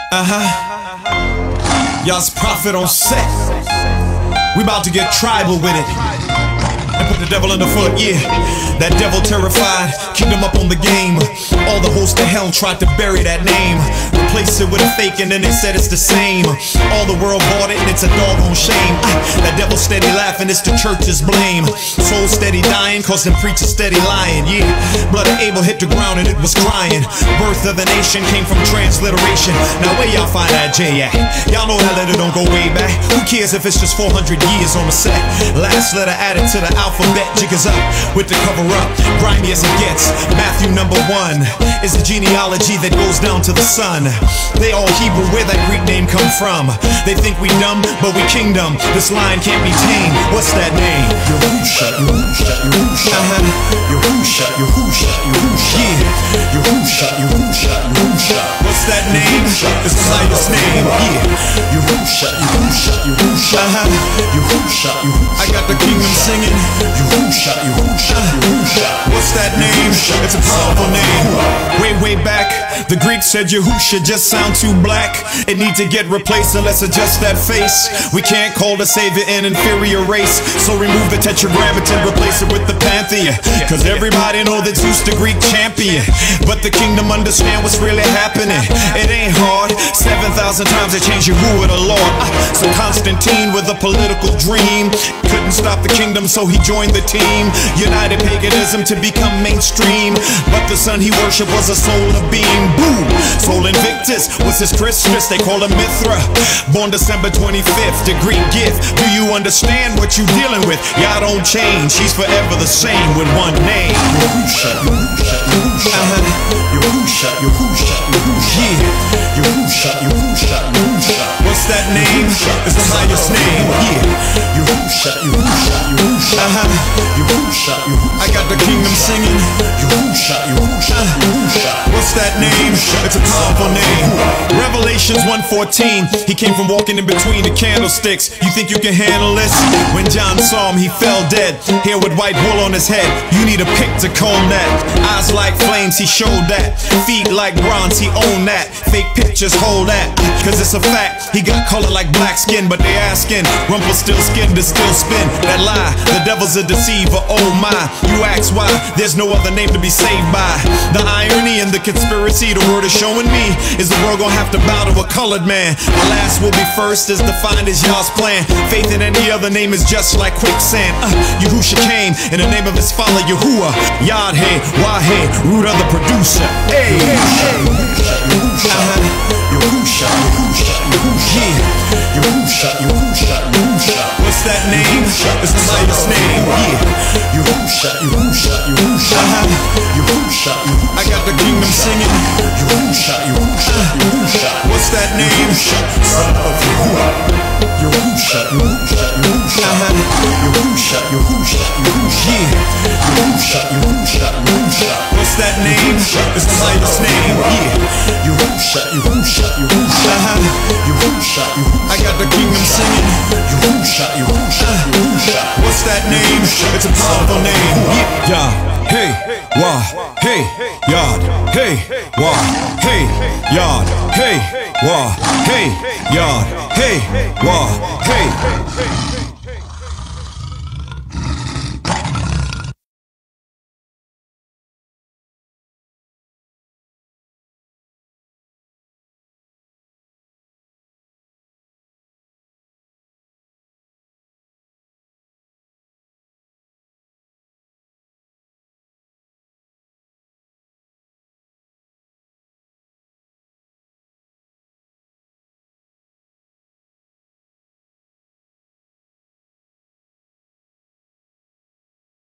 Y'all's prophet on set. We about to get tribal with it and put the devil underfoot, yeah. That devil terrified, kingdom up on the game. All the hosts of hell tried to bury that name, replace it with a fake and then they said it's the same. All the world bought it and it's a doggone shame. That devil steady laughing, it's the church's blame. Soul steady dying, cause them preachers steady lying, yeah. Blood of Abel hit the ground and it was crying. Birth of the nation came from transliteration. Now where y'all find that J at? Y'all know that letter don't go way back. Who cares if it's just 400 years on the set? Last letter added to the alphabet, jiggers up with the cover up, grimy as it gets. Matthew number 1 is the genealogy that goes down to the son. They all Hebrew, where that Greek name come from? They think we dumb, but we kingdom. This line can't be tamed. What's that name? Yahusha, Yahusha, Yahusha. Yahusha, Yahusha, Yahusha. Yeah. Yahusha, Yahusha, Yahusha. What's that name? It's the highest name. Yeah. Yahusha, Yahusha, Yahusha. Yahusha, Yahusha. I got the kingdom singing. Yahusha, Yahusha, Yahusha. What's that name? It's a powerful name. Way back, the Greeks said Yahusha just sound too black. It needs to get replaced, and let's adjust that face. We can't call the savior an inferior race, so remove the tetragrammaton, replace it with the pantheon. Cause everybody know that Zeus the Greek champion, but the kingdom understand what's really happening. It ain't hard, 7,000 times they changed Yahuwah the Lord. So Constantine with a political dream couldn't stop the kingdom, so he joined the team. United paganism to become mainstream, but the son he worshipped was a solar beam. Boom! Sol Invictus was his Christmas, they call him Mithra. Born December 25th, the Greek gift. Do you understand what you dealing with? Yah don't change, he's forever the same with one name. Yahusha, Yahusha, Yahusha. Yahusha, Yahusha, Yahusha. Yeah. Yahusha, Yahusha, Yahusha. What's that name? It's the highest name. Yeah. Yahusha, Yahusha, Yahusha. Yahusha, Yahusha. I got the kingdom singing. Yahusha, Yahusha, Yahusha. What's that name? It's a powerful name. Revelations 1:14. He came from walking in between the candlesticks. You think you can handle this? When John saw him, he fell dead. Hair with white wool on his head. You need a pick to comb that. Eyes like flames, he showed that. Feet like bronze, he owned that. Fake pictures, hold that. Cause it's a fact. He got color like black skin, but they asking Rumpelstiltskin to still spin that lie. The devil's a deceiver, oh my. You ask why, there's no other name to be saved by. The irony and the conspiracy the word is showing me is the world gonna have to bow to a colored man. The last will be first, as defined as y'all's plan. Faith in any other name is just like quicksand. Yahusha came in the name of his father Yahuwah. Yad-Heh, Wah-Heh, root of the producer. Hey, Yahusha, Yahusha, Yahusha, Yahusha, Yahusha. Yahusha, Yahusha, Yahusha. What's that name? It's the highest name. Yeah. Yahusha, Yahusha, Yahusha. Yahusha, I got the kingdom singing. Yahusha, Yahusha, Yahusha. What's that name? Son of Yahuwah. Yahusha, Yahusha, Yahusha. Yahusha, Yahusha, Yahusha. Yahusha, Yahusha, Yahusha. What's that name? It's the highest name. Yeah. Yahusha, Yahusha, Yahusha. Yahusha, I got the kingdom singing. Yahusha, Yahusha, Yahusha. What's that name? It's a powerful name. Yeah. Hey, Wah, hey, Yad, hey, Wah, hey, Yad, hey, Wah, hey, Yad, hey, Wah, hey.